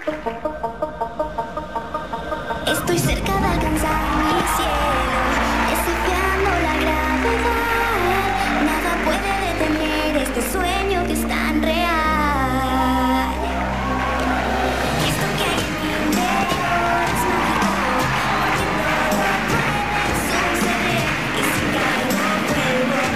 Estoy cerca de alcanzar mi cielo, desafiando la gravedad. Nada puede detener este sueño que es tan real. Esto que hay en mi interior es mágico, porque todo puede suceder. Y si caigo, vuelvo y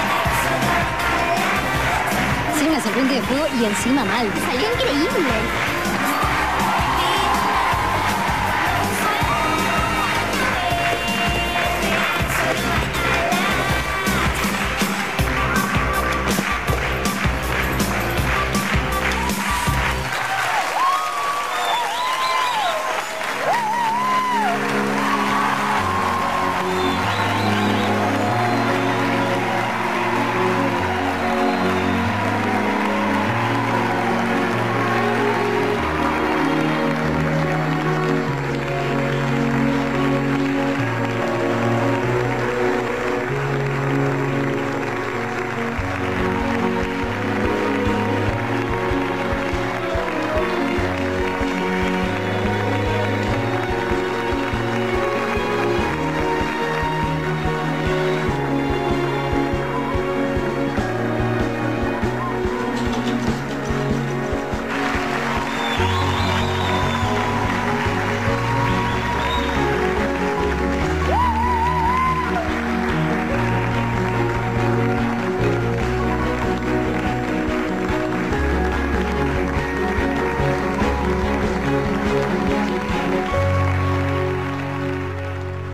Hacer una serpiente de fuego y encima mal. salió increíble.